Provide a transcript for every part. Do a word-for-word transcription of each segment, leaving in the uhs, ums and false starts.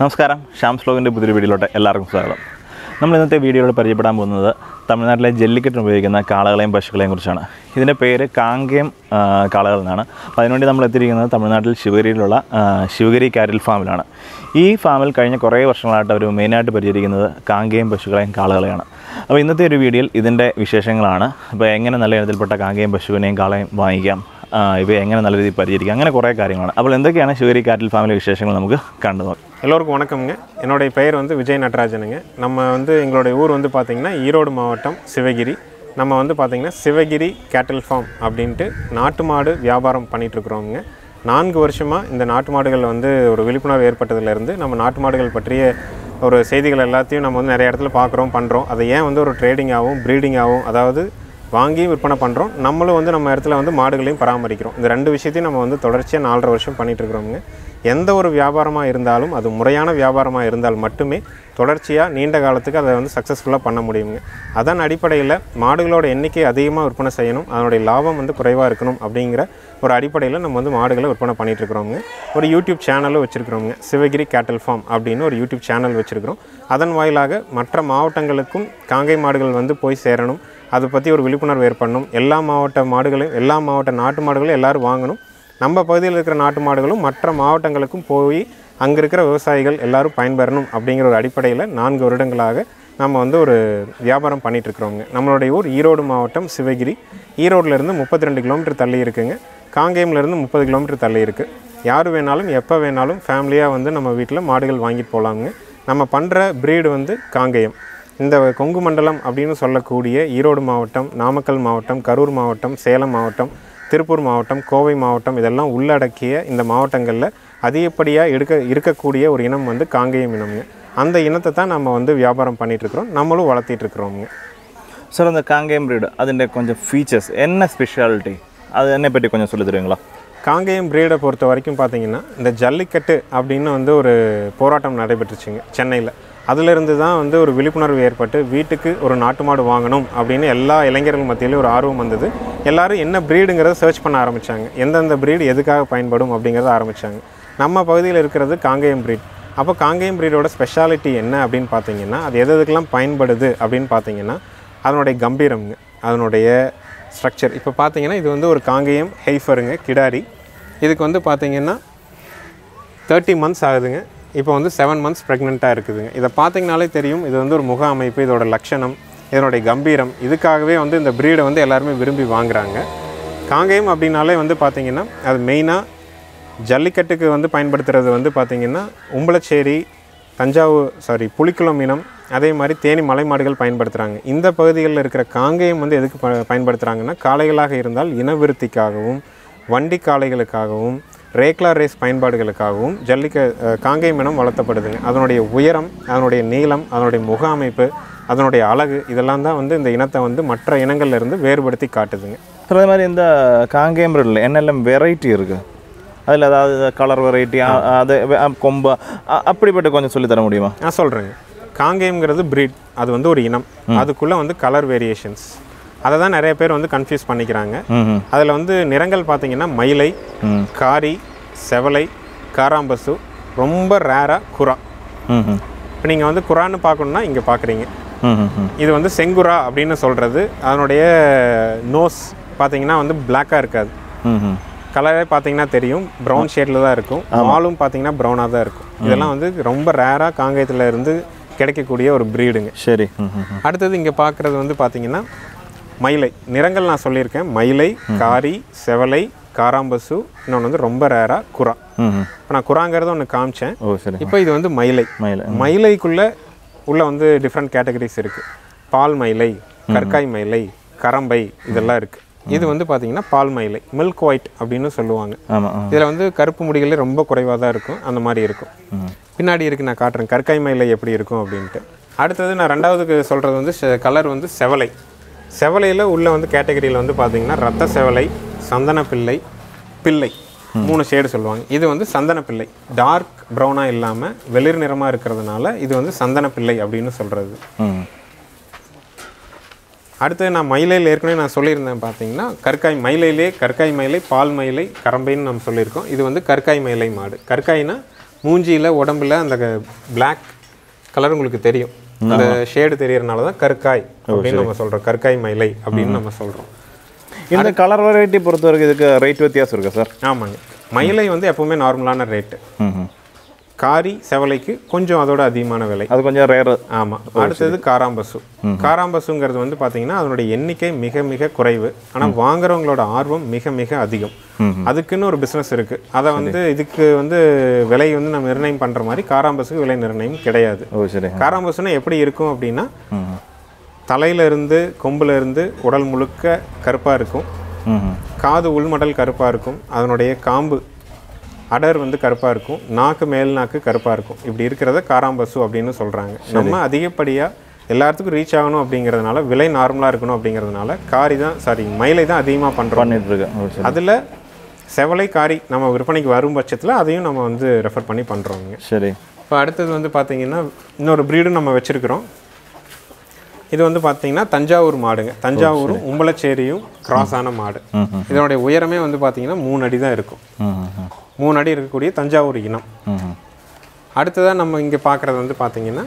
നമസ്കാരം ഷാംസ് വ്ലോഗിൻ്റെ പുതിയൊരു വീഡിയോയിലോട്ട് എല്ലാവർക്കും സ്വാഗതം. നമ്മൾ ഇന്നത്തെ വീഡിയോയിൽ പരിചയപ്പെടാൻ പോകുന്നത് തമിഴ്നാട്ടിലെ ജല്ലിക്കെട്ടിന് ഉപയോഗിക്കുന്ന കാളകളെയും പശുക്കളെയും കുറിച്ചാണ്. ഇതിൻ്റെ പേര് കാങ്കയം കാളകൾ എന്നാണ്. അപ്പോൾ അതിനുവേണ്ടി നമ്മൾ എത്തിയിരിക്കുന്നത് തമിഴ്നാട്ടിൽ ശിവഗിരിയിലുള്ള ശിവഗിരി കാറ്റിൽ ഫാമിലാണ്. ഈ ഫാമിൽ കഴിഞ്ഞ കുറേ വർഷങ്ങളായിട്ട് അവർ മെയിനായിട്ട് പരിചരിക്കുന്നത് കാങ്കയം പശുക്കളെയും കാളകളെയാണ്. അപ്പോൾ ഇന്നത്തെ ഒരു വീഡിയോയിൽ ഇതിൻ്റെ വിശേഷങ്ങളാണ്. അപ്പോൾ എങ്ങനെ നല്ല ഇനത്തിൽപ്പെട്ട കാങ്കയം പശുവിനെയും കാളയും വാങ്ങിക്കാം, ഇവയെ എങ്ങനെ നല്ല രീതിയിൽ പരിചരിക്കാം, അങ്ങനെ കുറേ കാര്യങ്ങളാണ്. അപ്പോൾ എന്തൊക്കെയാണ് ശിവഗിരി കാറ്റിൽ ഫാമിലെ விசேஷங்கள் நமக்கு கண்டு നോക്കാം. எல்லோருக்கும் வணக்கம்ங்க. என்னுடைய பெயர் வந்து விஜய் நடராஜனுங்க. நம்ம வந்து எங்களுடைய ஊர் வந்து பார்த்திங்கன்னா ஈரோடு மாவட்டம் சிவகிரி. நம்ம வந்து பார்த்திங்கன்னா சிவகிரி கேட்டில் ஃபார்ம் அப்படின்ட்டு நாட்டு மாடு வியாபாரம் பண்ணிகிட்ருக்குறோங்க. நான்கு வருஷமாக இந்த நாட்டு மாடுகள் வந்து ஒரு விழிப்புணர்வு ஏற்பட்டதுலேருந்து நம்ம நாட்டு மாடுகள் பற்றிய ஒரு செய்திகள் எல்லாத்தையும் நம்ம வந்து நிறைய இடத்துல பார்க்குறோம் பண்ணுறோம். அதை ஏன் வந்து ஒரு ட்ரேடிங்காகவும் ப்ரீடிங்காகவும், அதாவது வாங்கியும் விற்பனை பண்ணுறோம், நம்மளும் வந்து நம்ம இடத்துல வந்து மாடுகளையும் பராமரிக்கிறோம். இந்த ரெண்டு விஷயத்தையும் நம்ம வந்து தொடர்ச்சியாக நாலரை வருஷம் பண்ணிகிட்ருக்குறோங்க. எந்த ஒரு வியாபாரமாக இருந்தாலும் அது முறையான வியாபாரமாக இருந்தால் மட்டுமே தொடர்ச்சியாக நீண்ட காலத்துக்கு அதை வந்து சக்ஸஸ்ஃபுல்லாக பண்ண முடியுங்க. அதன் அடிப்படையில் மாடுகளோட எண்ணிக்கை அதிகமாக விற்பனை செய்யணும், அதனுடைய லாபம் வந்து குறைவாக இருக்கணும் அப்படிங்கிற ஒரு அடிப்படையில் நம்ம வந்து மாடுகளை விற்பனை பண்ணிகிட்ருக்குறோங்க. ஒரு யூடியூப் சேனலும் வச்சுருக்குறோங்க, சிவகிரி கேட்டில் ஃபார்ம் அப்படின்னு ஒரு யூடியூப் சேனல் வச்சுருக்கிறோம். அதன் வாயிலாக மற்ற மாவட்டங்களுக்கும் காங்கை மாடுகள் வந்து போய் சேரணும், அதை பற்றி ஒரு விழிப்புணர்வு ஏற்படணும். எல்லா மாவட்ட மாடுகளையும் எல்லா மாவட்ட நாட்டு மாடுகளையும் எல்லோரும் வாங்கணும். நம்ம பகுதியில் இருக்கிற நாட்டு மாடுகளும் மற்ற மாவட்டங்களுக்கும் போய் அங்கே இருக்கிற விவசாயிகள் எல்லோரும் பயன்பெறணும் அப்படிங்கிற ஒரு அடிப்படையில் நான்கு வருடங்களாக நம்ம வந்து ஒரு வியாபாரம் பண்ணிகிட்ருக்குறோங்க. நம்மளுடைய ஊர் ஈரோடு மாவட்டம் சிவகிரி. ஈரோட்டிலேருந்து முப்பத்தி ரெண்டு கிலோமீட்டர் தள்ளி இருக்குங்க. காங்கேயம்லேருந்து முப்பது கிலோமீட்டர் தள்ளி இருக்குது. யார் வேணாலும் எப்போ வேணாலும் ஃபேமிலியாக வந்து நம்ம வீட்டில் மாடுகள் வாங்கிட்டு போகலாமுங்க. நம்ம பண்ணுற ப்ரீடு வந்து காங்கேயம். இந்த கொங்கு மண்டலம் அப்படின்னு சொல்லக்கூடிய ஈரோடு மாவட்டம், நாமக்கல் மாவட்டம், கரூர் மாவட்டம், சேலம் மாவட்டம், திருப்பூர் மாவட்டம், கோவை மாவட்டம் இதெல்லாம் உள்ளடக்கிய இந்த மாவட்டங்களில் அதிகப்படியாக எடுக்க இருக்கக்கூடிய ஒரு இனம் வந்து காங்கேயம் இனம்ங்க. அந்த இனத்தை தான் நம்ம வந்து வியாபாரம் பண்ணிகிட்ருக்குறோம், நம்மளும் வளர்த்திட்ருக்குறோங்க. சார், அந்த காங்கேயம் ப்ரீடு அதிൻ്റെ கொஞ்சம் ஃபீச்சர்ஸ் என்ன ஸ்பெஷாலிட்டி, அது என்னை பற்றி கொஞ்சம் சொல்லி தருவீங்களா? காங்கேயம் ப்ரீடை பொறுத்த வரைக்கும் பார்த்திங்கன்னா இந்த ஜல்லிக்கட்டு அப்படின்னு வந்து ஒரு போராட்டம் நடைபெற்றுச்சுங்க சென்னையில். அதிலிருந்து தான் வந்து ஒரு விழிப்புணர்வு ஏற்பட்டு வீட்டுக்கு ஒரு நாட்டு மாடு வாங்கணும் அப்படின்னு எல்லா இளைஞர்கள் மத்தியிலும் ஒரு ஆர்வம் வந்தது. எல்லோரும் என்ன ப்ரீடுங்கிறத சர்ச் பண்ண ஆரம்பித்தாங்க, எந்தெந்த ப்ரீடு எதுக்காக பயன்படும் அப்படிங்கிறத ஆரம்பித்தாங்க. நம்ம பகுதியில் இருக்கிறது காங்கேயம் ப்ரீட். அப்போ காங்கேயம் ப்ரீடோட ஸ்பெஷாலிட்டி என்ன அப்படின்னு பார்த்தீங்கன்னா, அது எது எதுக்கெல்லாம் பயன்படுது அப்படின்னு பார்த்தீங்கன்னா, அதனுடைய கம்பீரம்ங்க, அதனுடைய ஸ்ட்ரக்சர். இப்போ பார்த்தீங்கன்னா இது வந்து ஒரு காங்கேயம் ஹெய்ஃபருங்க, கிடாரி. இதுக்கு வந்து பார்த்திங்கன்னா தேர்ட்டி மந்த்ஸ் ஆகுதுங்க. இப்போ வந்து செவன் மந்த்ஸ் ப்ரெக்னெண்ட்டாக இருக்குதுங்க. இதை பார்த்திங்கனாலே தெரியும், இது வந்து ஒரு முக அமைப்பு, இதோட லட்சணம், இதனுடைய கம்பீரம், இதுக்காகவே வந்து இந்த ப்ரீடை வந்து எல்லாருமே விரும்பி வாங்குகிறாங்க. காங்கேயம் அப்படின்னாலே வந்து பார்த்திங்கன்னா அது மெயினாக ஜல்லிக்கட்டுக்கு வந்து பயன்படுத்துகிறது வந்து பார்த்திங்கன்னா உம்பளச்சேரி, தஞ்சாவூர் சாரி புலிக்குளம் இனம், அதே மாதிரி தேனி மலை மாடுகள் பயன்படுத்துகிறாங்க. இந்த பகுதிகளில் இருக்கிற காங்கேயம் வந்து எதுக்கு ப பயன்படுத்துகிறாங்கன்னா காளைகளாக இருந்தால் இனவிருத்திக்காகவும், வண்டி காளைகளுக்காகவும், ரேக்லா ரேஸ் பயன்பாடுகளுக்காகவும் ஜல்லிக்க காங்கேயம் இனம் வளர்த்தப்படுதுங்க. அதனுடைய உயரம், அதனுடைய நீளம், அதனுடைய முக அமைப்பு, அதனுடைய அழகு இதெல்லாம் தான் வந்து இந்த இனத்தை வந்து மற்ற இனங்கள்லேருந்து வேறுபடுத்தி காட்டுதுங்க. அதே மாதிரி இந்த காங்கேயம் ப்ரீடில் என்னெல்லாம் வெரைட்டி இருக்குது, அதில் அதாவது கலர் வெரைட்டி, அது கொம்பு அப்படிப்பட்ட கொஞ்சம் சொல்லித்தர முடியுமா? நான் சொல்கிறேங்க. காங்கேயம்ங்கிறது ப்ரீட், அது வந்து ஒரு இனம். அதுக்குள்ளே வந்து கலர் வேரியேஷன்ஸ், அதை தான் நிறைய பேர் வந்து கன்ஃபியூஸ் பண்ணிக்கிறாங்க. அதில் வந்து நிறங்கள் பார்த்திங்கன்னா மயிலை, காரி, செவலை, காராம்பசு, ரொம்ப ரேராக குரா. இப்போ நீங்கள் வந்து குரான்னு பார்க்கணுன்னா இங்கே பார்க்குறீங்க. இது வந்து செங்குரா அப்படின்னு சொல்கிறது. அதனுடைய நோஸ் பார்த்திங்கன்னா வந்து பிளாக்காக இருக்காது, கலரே பார்த்தீங்கன்னா தெரியும் ப்ரௌன் ஷேடில் தான் இருக்கும். மாலும் பார்த்தீங்கன்னா ப்ரௌனாக தான் இருக்கும். இதெல்லாம் வந்து ரொம்ப ரேராக காங்கேயத்தில் இருந்து கிடைக்கக்கூடிய ஒரு ப்ரீடுங்க. சரி. அடுத்தது இங்கே பார்க்குறது வந்து பார்த்தீங்கன்னா மயிலை. நிறங்கள் நான் சொல்லியிருக்கேன், மயிலை, காரி, செவலை, காராம்பசு, இன்னொன்று வந்து ரொம்ப ரேராக குரா. இப்போ நான் குராங்கிறத ஒன்று காமிச்சேன். இப்போ இது வந்து மயிலை. மயிலைக்குள்ளே உள்ள வந்து டிஃப்ரெண்ட் கேட்டகரிஸ் இருக்குது. பால் மயிலை, கற்காய் மயிலை, கரம்பை இதெல்லாம் இருக்குது. இது வந்து பார்த்தீங்கன்னா பால் மயிலை, மில்க் ஒயிட் அப்படின்னு சொல்லுவாங்க. இதில் வந்து கருப்பு முடிகளே ரொம்ப குறைவாக தான் இருக்கும், அந்த மாதிரி இருக்கும். பின்னாடி இருக்குது, நான் காட்டுறேன் கற்காய் மயிலை எப்படி இருக்கும் அப்படின்ட்டு. அடுத்தது நான் ரெண்டாவதுக்கு சொல்கிறது வந்து கலர் வந்து செவலை. செவலையில் உள்ள வந்து கேட்டகரியில் வந்து பார்த்திங்கன்னா ரத்த செவலை, சந்தன பிள்ளை, பிள்ளை, மூணு ஷேடு சொல்லுவாங்க. இது வந்து சந்தன பிள்ளை, டார்க் ப்ரௌனாக இல்லாமல் வெளிர் நிறமாக இருக்கிறதுனால இது வந்து சந்தன பிள்ளை அப்படின்னு சொல்கிறது. அடுத்து நான் மயிலையில் ஏற்கனவே நான் சொல்லியிருந்தேன் பார்த்தீங்கன்னா கற்காய் மயிலையிலே கற்காய் மயிலை, பால் மயிலை, கரம்பைன்னு நம்ம சொல்லியிருக்கோம். இது வந்து கற்காய் மயிலை மாடு. கற்காய்னா மூஞ்சியில் உடம்புல அந்த பிளாக் கலர் உங்களுக்கு தெரியும். அந்த ஷேடு தெரியறதுனால தான் கற்காய் அப்படின்னு நம்ம சொல்கிறோம். கற்காய் மயிலை அப்படின்னு நம்ம சொல்கிறோம். இந்த கலர் வெரைட்டி பொறுத்த வரைக்கும் இதுக்கு ரேட் வித்தியாசம் இருக்கா சார்? ஆமாங்க. மயிலை வந்து எப்போவுமே நார்மலான ரேட்டு. காரி செவலைக்கு கொஞ்சம் அதோட அதிகமான விலை, அது கொஞ்சம் ரேர். ஆமாம். அடுத்தது காராம்பசு. காராம்பசுங்கிறது வந்து பார்த்தீங்கன்னா அதனுடைய எண்ணிக்கை மிக மிக குறைவு, ஆனால் வாங்குறவங்களோட ஆர்வம் மிக மிக அதிகம். அதுக்குன்னு ஒரு பிஸ்னஸ் இருக்குது. அதை வந்து இதுக்கு வந்து விலை வந்து நம்ம நிர்ணயம் பண்ணுற மாதிரி காராம்பசுக்கு விலை நிர்ணயம் கிடையாது. காராம்பசுன்னா எப்படி இருக்கும் அப்படின்னா தலையில இருந்து கொம்புல இருந்து உடல் முழுக்க கருப்பாக இருக்கும், காது உள்மடல் கருப்பாக இருக்கும், அதனுடைய காம்பு அடர் வந்து கருப்பாக இருக்கும், நாக்கு மேல் நாக்கு கருப்பாக இருக்கும். இப்படி இருக்கிறத காராம்பசு அப்படின்னு சொல்கிறாங்க. நம்ம அதிகப்படியாக எல்லாத்துக்கும் ரீச் ஆகணும் அப்படிங்கிறதுனால, விலை நார்மலாக இருக்கணும் அப்படிங்கிறதுனால காரி தான் சாரி மயிலை தான் அதிகமாக பண்ணுறோம் பண்ணிட்டுருக்கேன். அதில் செவலை காரி நம்ம விற்பனைக்கு வரும் பட்சத்தில் அதையும் நம்ம வந்து ரெஃபர் பண்ணி பண்ணுறோங்க. சரி. இப்போ அடுத்தது வந்து பார்த்திங்கன்னா இன்னொரு ப்ரீடும் நம்ம வச்சுருக்கிறோம். இது வந்து பார்த்தீங்கன்னா தஞ்சாவூர் மாடுங்க. தஞ்சாவூரும் உம்பளச்சேரியும் கிராஸ் ஆன மாடு. இதனுடைய உயரமே வந்து பார்த்தீங்கன்னா மூணு அடி தான் இருக்கும். மூணு அடி இருக்கக்கூடிய தஞ்சாவூர் இனம். அடுத்ததாக நம்ம இங்கே பார்க்குறது வந்து பார்த்தீங்கன்னா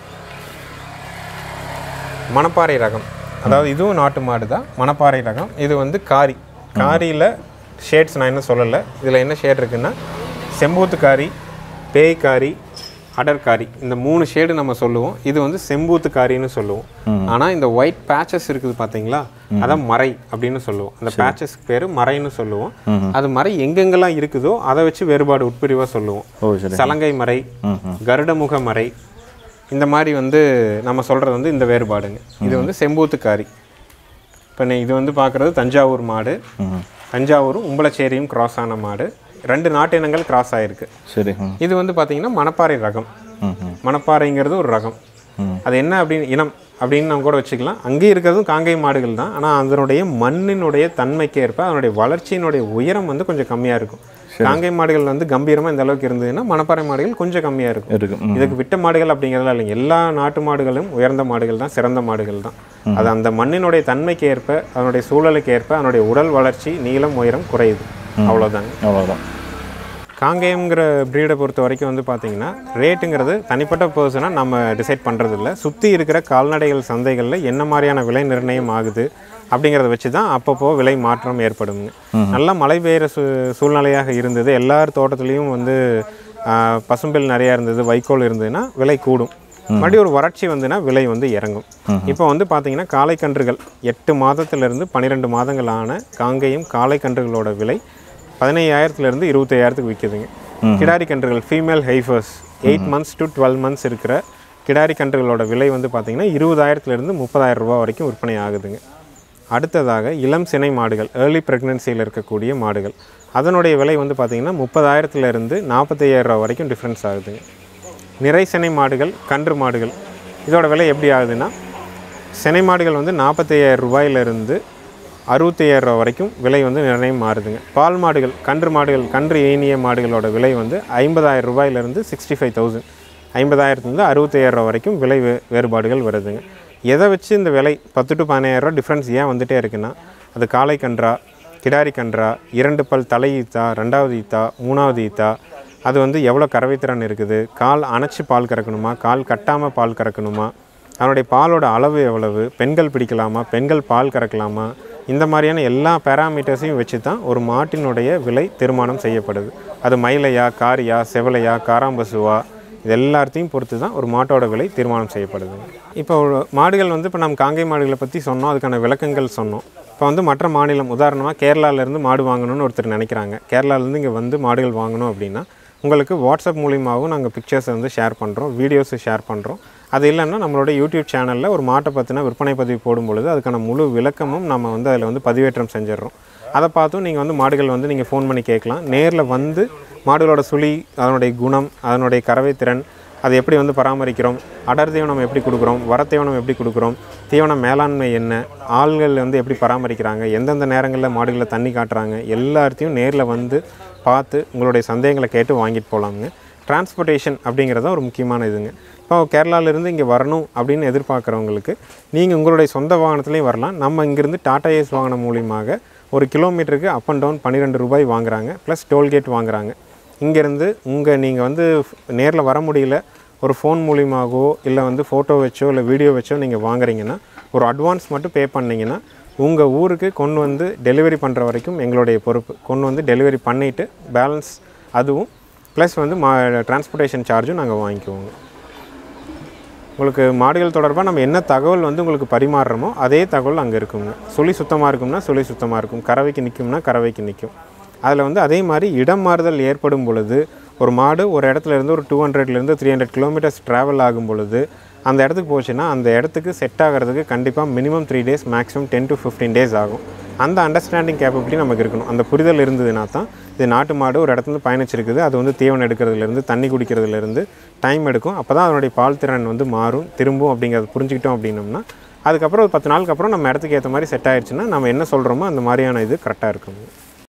மணப்பாறை ரகம். அதாவது இதுவும் நாட்டு மாடு தான், மணப்பாறை ரகம். இது வந்து காரி. காரியில் ஷேட்ஸ் நான் என்ன சொல்லலை. இதில் என்ன ஷேட் இருக்குன்னா செம்பூத்து காரி, பேய்காரி, அடர்காரி, இந்த மூணு ஷேடு நம்ம சொல்லுவோம். இது வந்து செம்பூத்து காரின்னு சொல்லுவோம். ஆனால் இந்த ஒயிட் பேச்சஸ் இருக்குது பார்த்தீங்களா, அதான் மறை அப்படின்னு சொல்லுவோம். அந்த பேச்சஸ்க்கு பேர் மறைன்னு சொல்லுவோம். அது மறை எங்கெங்கெல்லாம் இருக்குதோ அதை வச்சு வேறுபாடு உட்பிரிவாக சொல்லுவோம். சலங்கை மறை, கருடமுக மறை, இந்த மாதிரி வந்து நம்ம சொல்கிறது வந்து இந்த வேறுபாடுங்க. இது வந்து செம்பூத்து காரி. இப்போ இது வந்து பார்க்குறது தஞ்சாவூர் மாடு. தஞ்சாவூரும் உம்பளச்சேரியும் கிராஸ் ஆன மாடு. ரெண்டு நாட்டு இனங்கள் கிராஸ் ஆகிருக்கு. சரி. இது வந்து பார்த்தீங்கன்னா மணப்பாறை ரகம். மணப்பாறைங்கிறது ஒரு ரகம். அது என்ன அப்படின்னு இனம் அப்படின்னு நம்ம கூட வச்சுக்கலாம். அங்கேயும் இருக்கிறதும் காங்கை மாடுகள் தான். ஆனால் அதனுடைய மண்ணினுடைய தன்மைக்கு ஏற்ப அதனுடைய வளர்ச்சியினுடைய உயரம் வந்து கொஞ்சம் கம்மியாக இருக்கும். காங்கை மாடுகள் வந்து கம்பீரமாக இந்த அளவுக்கு இருந்ததுன்னா மணப்பாறை மாடுகள் கொஞ்சம் கம்மியாக இருக்கும். இதுக்கு விட்ட மாடுகள் அப்படிங்கிறதுலாம் இல்லைங்க. எல்லா நாட்டு மாடுகளும் உயர்ந்த மாடுகள் தான், சிறந்த மாடுகள் தான். அது அந்த மண்ணினுடைய தன்மைக்கு ஏற்ப, அதனுடைய சூழலுக்கு ஏற்ப அதனுடைய உடல் வளர்ச்சி, நீளம், உயரம் குறையுது. அவ்வளோதாங்க. அவ்வளோதான். காங்கேயம்ங்கிற ப்ரீடை பொறுத்த வரைக்கும் வந்து பார்த்திங்கன்னா ரேட்டுங்கிறது தனிப்பட்ட பர்சனாக நம்ம டிசைட் பண்ணுறதில்ல. சுற்றி இருக்கிற கால்நடைகள் சந்தைகளில் என்ன மாதிரியான விலை நிர்ணயம் ஆகுது அப்படிங்கிறத வச்சு தான் அப்பப்போ விலை மாற்றம் ஏற்படுங்க. நல்லா மழை பெய்கிற சூ சூழ்நிலையாக இருந்தது, எல்லார் தோட்டத்துலேயும் வந்து பசும்பில் நிறையா இருந்தது, வைக்கோல் இருந்ததுன்னா விலை கூடும். மறுபடியும் ஒரு வறட்சி வந்துன்னா விலை வந்து இறங்கும். இப்போ வந்து பார்த்திங்கன்னா காளைக்கன்றுகள் எட்டு மாதத்துலேருந்து பன்னிரெண்டு மாதங்களான காங்கேயம் காளைக்கன்றுகளோட விலை பதினையாயிரத்துலேருந்து இருபத்தையாயிரத்துக்கு விற்கிதுங்க. கிடாரி கன்றுகள் female heifers eight months to twelve months இருக்கிற கிடாரி கன்றுகளோட விலை வந்து பார்த்திங்கன்னா இருபதாயிரத்துலேருந்து முப்பதாயிரம் ரூபா வரைக்கும் விற்பனை ஆகுதுங்க. அடுத்ததாக இளம் சினை மாடுகள், ஏர்லி ப்ரெக்னென்சியில் இருக்கக்கூடிய மாடுகள், அதனுடைய விலை வந்து பார்த்திங்கன்னா முப்பதாயிரத்துலேருந்து நாற்பத்தையாயிரம் ரூபா வரைக்கும் டிஃப்ரென்ஸ் ஆகுதுங்க. நிறை சினை மாடுகள், கன்று மாடுகள், இதோட விலை எப்படி ஆகுதுன்னா சினை மாடுகள் வந்து நாற்பத்தையாயிரம் ரூபாயிலிருந்து அறுபத்தையாயிரம் ரூபா வரைக்கும் விலை வந்து நிர்ணயம் மாறுதுங்க. பால் மாடுகள், கன்று மாடுகள், கன்று ஏனிய மாடுகளோட விலை வந்து ஐம்பதாயிரம் ரூபாயிலிருந்து சிக்ஸ்டி ஃபைவ் தௌசண்ட் ஐம்பதாயிரத்துலேருந்து அறுபத்தையாயிரம் ரூபா வரைக்கும் விலை வே வேறுபாடுகள் வருதுங்க. எதை வச்சு இந்த விலை பத்து டு பதினாயிரரூவா டிஃப்ரென்ஸ் ஏன் வந்துகிட்டே இருக்குன்னா, அது காளை கன்றா, கிடாரி கன்றா, இரண்டு பல் தலை ஈத்தா, ரெண்டாவது ஈத்தா, மூணாவது ஈத்தா, அது வந்து எவ்வளோ கறவைத்திறன் இருக்குது, கால் அணைச்சி பால் கறக்கணுமா, கால் கட்டாமல் பால் கறக்கணுமா, அதனுடைய பாலோட அளவு எவ்வளவு, பெண்கள் பிடிக்கலாமா, பெண்கள் பால் கறக்கலாமா, இந்த மாதிரியான எல்லா பேராமீட்டர்ஸையும் வச்சு தான் ஒரு மாட்டினுடைய விலை தீர்மானம் செய்யப்படுது. அது மயிலையா, காரியா, செவலையா, காராம்பசுவா, இது எல்லாத்தையும் பொறுத்து தான் ஒரு மாட்டோட விலை தீர்மானம் செய்யப்படுது. இப்போ மாடுகள் வந்து இப்போ நம்ம காங்கை மாடுகளை பற்றி சொன்னோம், அதுக்கான விளக்கங்கள் சொன்னோம். இப்போ வந்து மற்ற மாநிலம், உதாரணமாக கேரளாவிலேருந்து மாடு வாங்கணும்னு ஒருத்தர் நினைக்கிறாங்க. கேரளாவிலேருந்து இங்கே வந்து மாடுகள் வாங்கணும் அப்படின்னா உங்களுக்கு வாட்ஸ்அப் மூலியமாகவும் நாங்கள் பிக்சர்ஸை வந்து ஷேர் பண்ணுறோம், வீடியோஸை ஷேர் பண்ணுறோம். அது இல்லைன்னா நம்மளோட யூடியூப் சேனலில் ஒரு மாட்டை பற்றின விற்பனை பதிவு போடும்பொழுது அதுக்கான முழு விளக்கமும் நம்ம வந்து அதில் வந்து பதிவேற்றம் செஞ்சிடறோம். அதை பார்த்தும் நீங்கள் வந்து மாடுகள் வந்து நீங்கள் ஃபோன் பண்ணி கேட்கலாம். நேரில் வந்து மாடுகளோட சுழி, அதனுடைய குணம், அதனுடைய கறவை திறன், அதை எப்படி வந்து பராமரிக்கிறோம், அடர் தீவனம் எப்படி கொடுக்குறோம், வர தீவனம் எப்படி கொடுக்குறோம், தீவன மேலாண்மை என்ன, ஆள்கள் வந்து எப்படி பராமரிக்கிறாங்க, எந்தெந்த நேரங்களில் மாடுகளை தண்ணி காட்டுறாங்க, எல்லாத்தையும் நேரில் வந்து பார்த்து உங்களுடைய சந்தேகங்களை கேட்டு வாங்கிட்டு போகலாமுங்க. டிரான்ஸ்போர்ட்டேஷன் அப்படிங்கிறது ஒரு முக்கியமான இதுங்க. இப்போ கேரளாவிலேருந்து இங்கே வரணும் அப்படின்னு எதிர்பார்க்குறவங்களுக்கு நீங்கள் உங்களுடைய சொந்த வாகனத்துலேயும் வரலாம். நம்ம இங்கேருந்து டாடா ஏஸ் வாகனம் மூலியமாக ஒரு கிலோமீட்டருக்கு அப் அண்ட் டவுன் பன்னிரெண்டு ரூபாய் வாங்குறாங்க, ப்ளஸ் டோல்கேட் வாங்குறாங்க. இங்கேருந்து உங்கள் நீங்கள் வந்து நேரில் வர முடியல ஒரு ஃபோன் மூலியமாகவோ இல்லை வந்து ஃபோட்டோ வச்சோ இல்லை வீடியோ வச்சோ நீங்கள் வாங்குறீங்கன்னா ஒரு அட்வான்ஸ் மட்டும் பே பண்ணிங்கன்னா உங்கள் ஊருக்கு கொண்டு வந்து டெலிவரி பண்ணுற வரைக்கும் எங்களுடைய பொறுப்பு. கொண்டு வந்து டெலிவரி பண்ணிவிட்டு பேலன்ஸ் அதுவும் ப்ளஸ் வந்து மா டிரான்ஸ்போர்ட்டேஷன் சார்ஜும் நாங்கள் வாங்கிக்குவோங்க. உங்களுக்கு மாடுகள் தொடர்பாக நம்ம என்ன தகவல் வந்து உங்களுக்கு பரிமாறுறோமோ அதே தகவல் அங்கே இருக்குங்க. சுழி சுத்தமாக இருக்கும்னா சுழி சுத்தமாக இருக்கும், கறவைக்கு நிற்கும்னா கறவைக்கு நிற்கும். அதில் வந்து அதே மாதிரி இடம் மாறுதல் ஏற்படும் பொழுது ஒரு மாடு ஒரு இடத்துலேருந்து ஒரு டூ ஹண்ட்ரட்லேருந்து த்ரீ ஹண்ட்ரட் கிலோமீட்டர்ஸ் ட்ராவல் ஆகும் பொழுது அந்த இடத்துக்கு போச்சுன்னா அந்த இடத்துக்கு செட் ஆகிறதுக்கு கண்டிப்பாக minimum three days maximum ten to fifteen days ஆகும். அந்த அண்டர்ஸ்டாண்டிங் கேப்பபிலிட்டி நமக்கு இருக்கணும். அந்த புரிதல் இருந்ததுன்னா தான் இது நாட்டு மாடு ஒரு இடத்துல பயணிச்சிருக்குது, அது வந்து தீவனம் எடுக்கிறதுலேருந்து தண்ணி குடிக்கிறதுலேருந்து டைம் எடுக்கும். அப்போ தான் அதனுடைய பால் திறன் வந்து மாறும் திரும்பும் அப்படிங்கிறத புரிஞ்சுக்கிட்டோம் அப்படின்னோம்னா அதுக்கப்புறம் ஒரு பத்து நாளுக்கு அப்புறம் நம்ம இடத்துக்கு ஏற்ற மாதிரி செட் ஆயிடுச்சுன்னா நம்ம என்ன சொல்கிறோமோ அந்த மாதிரியான இது கரெக்டாக இருக்கும்.